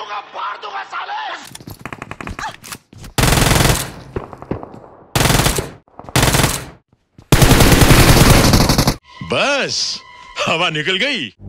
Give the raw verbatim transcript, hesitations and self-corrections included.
दूंगा, फाड़ दूंगा साले। बस हवा निकल गई।